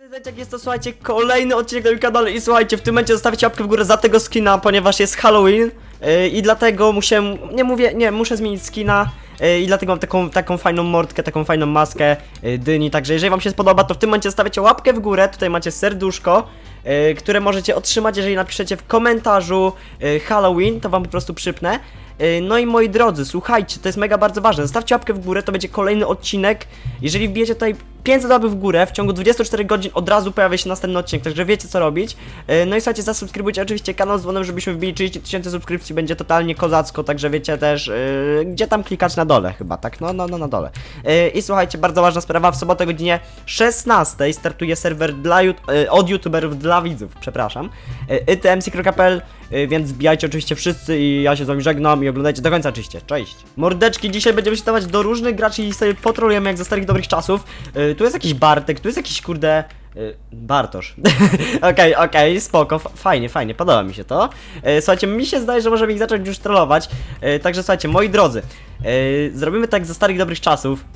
Jak jest to, słuchajcie, kolejny odcinek na moim kanale i słuchajcie, w tym momencie zostawicie łapkę w górę za tego skina, ponieważ jest Halloween i dlatego muszę zmienić skina i dlatego mam taką fajną mordkę, taką fajną maskę dyni, także jeżeli wam się spodoba, to w tym momencie zostawiacie łapkę w górę, tutaj macie serduszko, które możecie otrzymać, jeżeli napiszecie w komentarzu Halloween, to wam po prostu przypnę. No i moi drodzy, słuchajcie, to jest mega bardzo ważne, zostawcie łapkę w górę, to będzie kolejny odcinek. Jeżeli wbijecie tutaj 500 łapek w górę, w ciągu 24 godzin od razu pojawia się następny odcinek, także wiecie co robić. No i słuchajcie, zasubskrybujcie oczywiście kanał z dzwonem, żebyśmy wbili 30 000 subskrypcji, będzie totalnie kozacko, także wiecie też, gdzie tam klikać na dole chyba, tak? No na dole. I słuchajcie, bardzo ważna sprawa, w sobotę o godzinie 16 startuje serwer od youtuberów dla widzów, przepraszam, itmc.pl, więc wbijajcie oczywiście wszyscy i ja się z wami żegnam i oglądajcie do końca oczywiście, cześć! Mordeczki, dzisiaj będziemy się dawać do różnych graczy i sobie potrolujemy jak za starych dobrych czasów. Tu jest jakiś Bartek, tu jest jakiś kurde... Bartosz. Okej, spoko, fajnie, podoba mi się to. Słuchajcie, mi się zdaje, że możemy ich zacząć już trollować. Także słuchajcie, moi drodzy, zrobimy tak za starych dobrych czasów.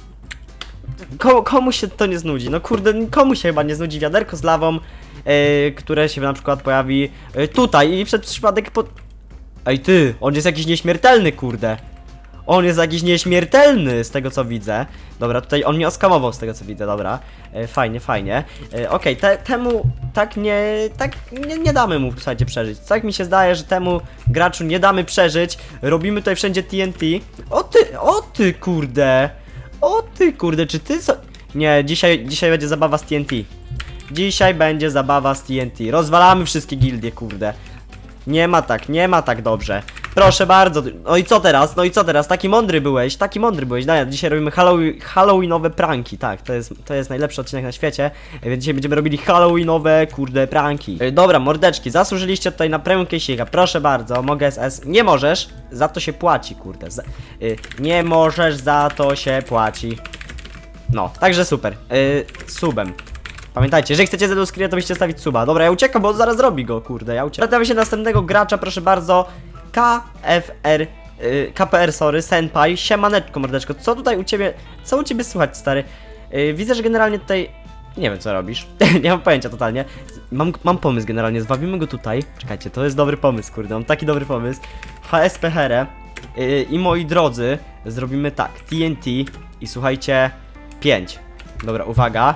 Komu się to nie znudzi? No kurde, komu się chyba nie znudzi wiaderko z lawą, które się na przykład pojawi tutaj i przed przypadek Ej ty, on jest jakiś nieśmiertelny, kurde. On jest jakiś nieśmiertelny, z tego co widzę. Dobra, tutaj on mnie oskamował, z tego co widzę, dobra. Fajnie. Okej, temu nie damy mu, słuchajcie, przeżyć. Tak mi się zdaje, że temu graczu nie damy przeżyć. Robimy tutaj wszędzie TNT. O ty kurde, czy ty co? Nie, dzisiaj będzie zabawa z TNT. Dzisiaj będzie zabawa z TNT. Rozwalamy wszystkie gildie, kurde. Nie ma tak dobrze. Proszę bardzo. No i co teraz? Taki mądry byłeś. Dzisiaj robimy halloweenowe pranki. Tak, to jest najlepszy odcinek na świecie. Więc dzisiaj będziemy robili halloweenowe, kurde, pranki. Dobra, mordeczki, zasłużyliście tutaj na premium case'ika. Proszę bardzo, mogę SS. Nie możesz, za to się płaci, kurde. Nie możesz, za to się płaci. No, także super. Subem. Pamiętajcie, jeżeli chcecie ze screena, to byście stawić suba. Dobra, ja uciekam, bo on zaraz robi go, kurde, ja uciekam. Wracamy się następnego gracza, proszę bardzo. KPR, sorry, Senpai. Siemaneczko, mordeczko, co u ciebie słychać, stary? Widzę, że generalnie tutaj... Nie wiem, co robisz. Nie mam pojęcia totalnie. Mam pomysł generalnie, zwabimy go tutaj. Czekajcie, to jest dobry pomysł, kurde, mam taki dobry pomysł. HSP Here. I moi drodzy, zrobimy tak, TNT i słuchajcie, 5. Dobra, uwaga.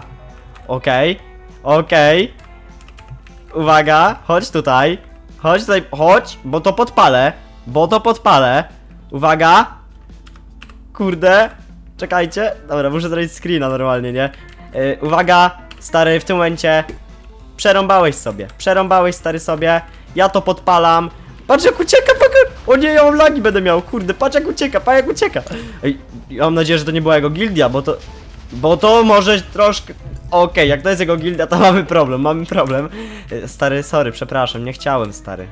Okej. Uwaga, chodź tutaj, bo to podpalę. Uwaga. Kurde. Czekajcie. Dobra, muszę zrobić screena normalnie, nie? Uwaga, stary, w tym momencie przerąbałeś, stary, sobie. Ja to podpalam. Patrz jak ucieka, o nie, ja mam lagi będę miał, kurde, patrz jak ucieka. Ej, ja mam nadzieję, że to nie była jego gildia, bo to może troszkę... Okej, jak to jest jego gildia, to mamy problem. Stary, sorry, przepraszam, nie chciałem, stary.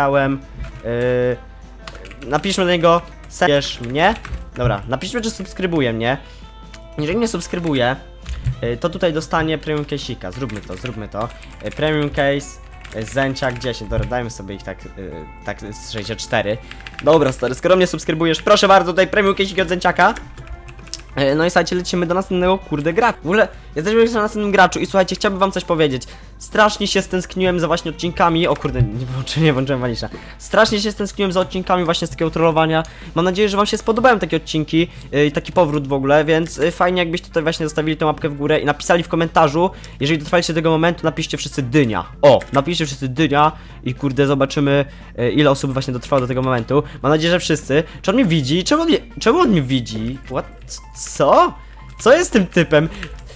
Napiszmy do niego, wiesz mnie? Dobra, napiszmy, czy subskrybuje mnie. Jeżeli nie subskrybuje, to tutaj dostanie premium case'ika. Zróbmy to. Premium case, Zęciak 10, dobra, dajmy sobie ich tak 64. Dobra, stary, skoro mnie subskrybujesz, proszę bardzo, tutaj premium case'ik od Zęciaka. No i słuchajcie, lecimy do następnego, kurde, gracza. W ogóle, jesteśmy już na następnym graczu i słuchajcie, chciałbym wam coś powiedzieć. Strasznie się stęskniłem za właśnie odcinkami. O kurde, nie włączyłem Wanisza. Strasznie się stęskniłem za odcinkami właśnie z takiego trollowania. Mam nadzieję, że wam się spodobają takie odcinki i taki powrót w ogóle, więc fajnie jakbyście tutaj właśnie zostawili tę łapkę w górę i napisali w komentarzu. Jeżeli dotrwaliście do tego momentu, napiszcie wszyscy dynia. Napiszcie wszyscy dynia i kurde, zobaczymy ile osób właśnie dotrwało do tego momentu. Mam nadzieję, że wszyscy. Czy on mnie widzi? Czemu on mnie widzi? What? Co? Co jest z tym typem?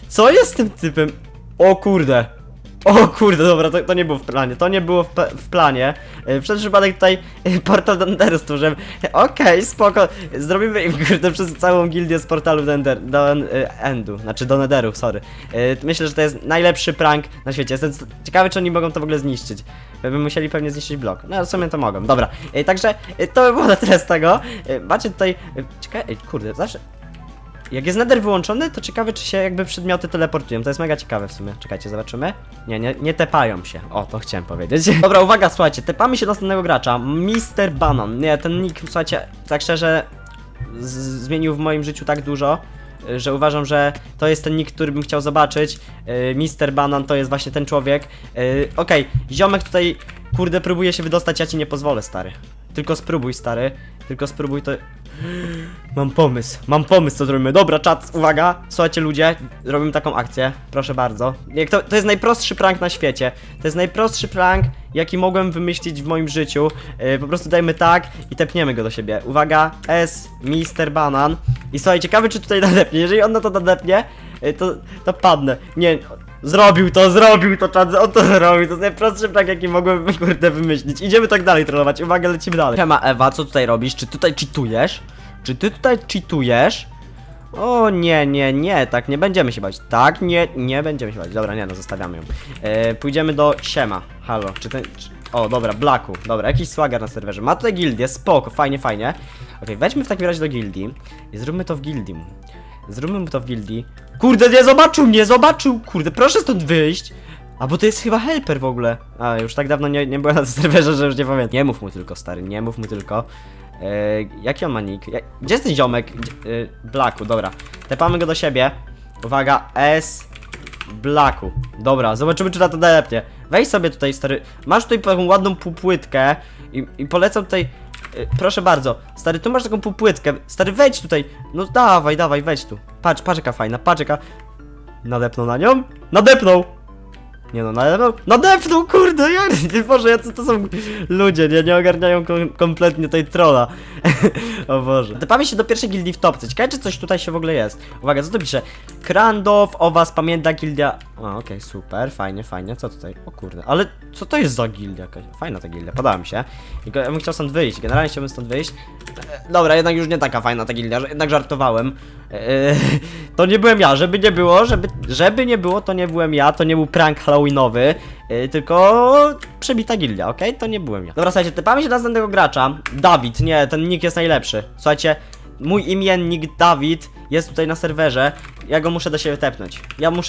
O kurde, dobra, to nie było w planie, Przez przypadek tutaj portal do Enderu stworzyłem. Okej, spoko. Zrobimy im, kurde, przez całą gildię z portalu do Nederu, sorry. Myślę, że to jest najlepszy prank na świecie. Jestem ciekawy, czy oni mogą to w ogóle zniszczyć. By musieli pewnie zniszczyć blok. No, w sumie to mogą, dobra. Także to by było na tyle z tego. Macie tutaj... Czekaj, kurde, zawsze... Jak jest nether wyłączony, to ciekawe, czy się jakby przedmioty teleportują. To jest mega ciekawe w sumie. Czekajcie, zobaczymy. Nie tepają się. O, to chciałem powiedzieć. Dobra, uwaga, słuchajcie, tepamy się do następnego gracza. Mr. Banan. Nie, ten nick, słuchajcie, tak szczerze, zmienił w moim życiu tak dużo, uważam, że to jest ten nick, który bym chciał zobaczyć. Mister Banan to jest właśnie ten człowiek. Okej, ziomek tutaj, kurde, próbuje się wydostać, ja ci nie pozwolę, stary. Tylko spróbuj, stary. Tylko spróbuj to... Mam pomysł, co zrobimy. Dobra, czat, uwaga. Słuchajcie, ludzie, robimy taką akcję. Proszę bardzo. To jest najprostszy prank na świecie. To jest najprostszy prank, jaki mogłem wymyślić w moim życiu. Po prostu dajmy tak i tepniemy go do siebie. Uwaga, Mister Banan. I słuchaj, ciekawy, czy tutaj nadepnie. Jeżeli on na to nadepnie, to padnę. Nie... Zrobił to, czat, on to zrobił, to jest najprostszy prank, jaki mogłem, kurde, wymyślić. Idziemy tak dalej trollować, uwaga, lecimy dalej. Siema Ewa, co tutaj robisz? Czy tutaj cheatujesz? Czy ty tutaj cheatujesz? O nie, tak nie będziemy się bać. Tak, nie będziemy się bać. Dobra, nie, no zostawiamy ją. Pójdziemy do Siema, halo, o, dobra, Blacku, dobra, jakiś swagger na serwerze. Ma tutaj gildię, spoko, fajnie. Okej, wejdźmy w takim razie do gildii i zróbmy to w gildii. Kurde, nie zobaczył, kurde, proszę stąd wyjść. A bo to jest chyba helper w ogóle. A, już tak dawno nie byłem na tym serwerze, że już nie pamiętam. Nie mów mu tylko, stary, nie mów mu tylko. Jaki on ma nick? Gdzie jest ten ziomek? Blacku, dobra. Tepamy go do siebie. Uwaga, Blacku. Dobra, zobaczymy, czy na to najlepnie. Wejdź sobie tutaj, stary. Masz tutaj taką ładną półpłytkę i polecam tutaj... proszę bardzo, stary, tu masz taką półpłytkę. Stary, wejdź tutaj. No dawaj, wejdź tu. Patrz jaka fajna, Nadepnął na nią? Nadepnął! Nie no, nadepnął, kurde, Boże, jacy to są ludzie, nie ogarniają kompletnie tej trolla. O Boże. Tepamy się do pierwszej gildii w topce. Ciekawe, czy coś tutaj się w ogóle jest. Uwaga, co to pisze? Krandow, o was pamięta gildia... Okej, super, fajnie, co tutaj? O kurde, ale co to jest za gildia? Fajna ta gildia, podoba mi się. Ja bym chciał stąd wyjść, generalnie chciałbym stąd wyjść. Dobra, jednak już nie taka fajna ta gildia, jednak żartowałem. To nie byłem ja, żeby nie było, to nie byłem ja, to nie był prank halloweenowy, tylko przebita gildia, okej? To nie byłem ja. Dobra, słuchajcie, typamy się do następnego gracza. Dawid, nie, ten nick jest najlepszy. Słuchajcie, mój imiennik Dawid jest tutaj na serwerze. Ja go muszę do siebie tepnąć.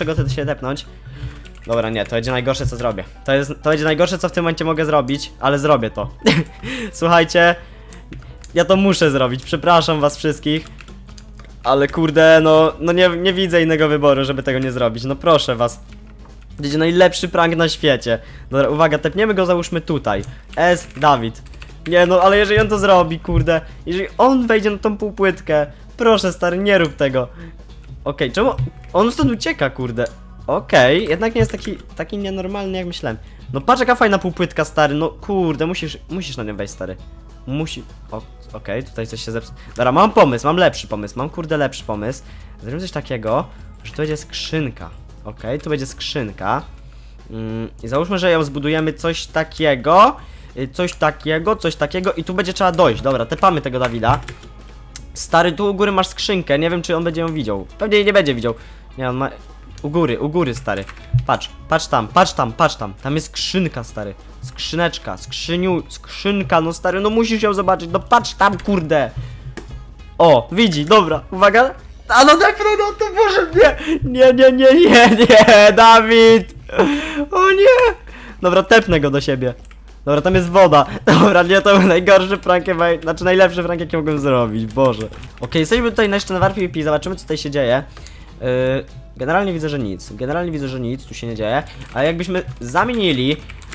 Dobra, nie, to będzie najgorsze, co zrobię. To będzie najgorsze, co w tym momencie mogę zrobić, ale zrobię to. Słuchajcie, ja to muszę zrobić, przepraszam was wszystkich. Ale kurde, no nie widzę innego wyboru, żeby tego nie zrobić. No proszę was. Będzie najlepszy prank na świecie. Dobra, uwaga, tepniemy go, załóżmy tutaj. Dawid. Nie no, ale jeżeli on to zrobi, kurde. Jeżeli on wejdzie na tą półpłytkę. Proszę, stary, nie rób tego. Okej, czemu? On stąd ucieka, kurde. Okej, jednak nie jest taki nienormalny, jak myślałem. No patrz, jaka fajna półpłytka, stary. No kurde, musisz na nią wejść, stary. Okej, tutaj coś się zepsuło. Dobra, mam pomysł, mam lepszy pomysł. Mam kurde lepszy pomysł. Zrobimy coś takiego, że tu będzie skrzynka. Okej, tu będzie skrzynka. I załóżmy, że ją zbudujemy coś takiego. Coś takiego i tu będzie trzeba dojść. Dobra, tepamy tego Dawida. Stary, tu u góry masz skrzynkę. Nie wiem, czy on będzie ją widział. Pewnie jej nie będzie widział. Nie, on ma... U góry, stary. Patrz tam. Tam jest skrzynka, stary. Skrzyneczka, skrzynka, no stary, no musisz ją zobaczyć. No patrz tam, kurde. O, widzi, dobra, uwaga. A no tak, no to może nie, Dawid. O nie. Dobra, tepnę go do siebie. Dobra, tam jest woda. Dobra, nie, to był najgorszy prank, znaczy najlepszy prank, jaki mogłem zrobić, Boże. Okej, jesteśmy tutaj jeszcze na warpie PvP, zobaczymy, co tutaj się dzieje. Generalnie widzę, że nic tu się nie dzieje. Ale jakbyśmy zamienili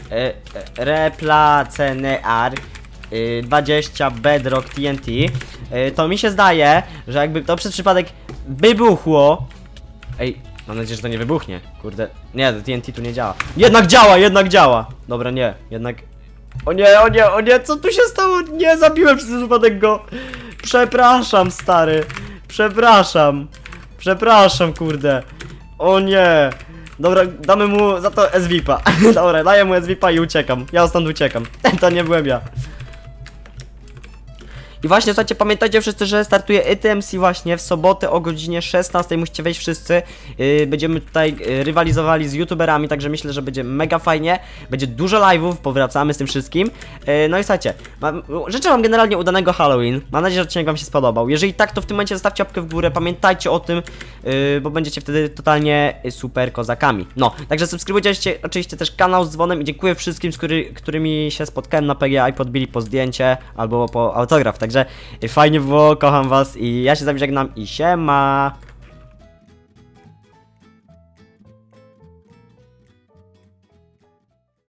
Replacenear 20 Bedrock TNT, to mi się zdaje, że jakby to przez przypadek wybuchło. Ej, mam nadzieję, że to nie wybuchnie. Kurde, nie, to TNT tu nie działa. Jednak działa. Dobra, nie, jednak... O nie, co tu się stało? Nie, zabiłem przez przypadek go. Przepraszam, stary. Przepraszam, kurde. O nie. Dobra, damy mu za to SVP-a. Dobra, daję mu SVP-a i uciekam. Ja stąd uciekam. To nie byłem ja. I właśnie, słuchajcie, pamiętajcie wszyscy, że startuje ETMC właśnie w sobotę o godzinie 16. Musicie wejść wszyscy. Będziemy tutaj rywalizowali z youtuberami, także myślę, że będzie mega fajnie. Będzie dużo live'ów, powracamy z tym wszystkim. No i słuchajcie, życzę wam generalnie udanego Halloween. Mam nadzieję, że odcinek wam się spodobał. Jeżeli tak, to w tym momencie zostawcie łapkę w górę. Pamiętajcie o tym, bo będziecie wtedy totalnie super kozakami. No, także subskrybujcie oczywiście też kanał z dzwonem i dziękuję wszystkim, z którymi się spotkałem na PGA i podbili po zdjęcie albo po autograf. Także fajnie było, kocham was i ja się z wami żegnam i siema!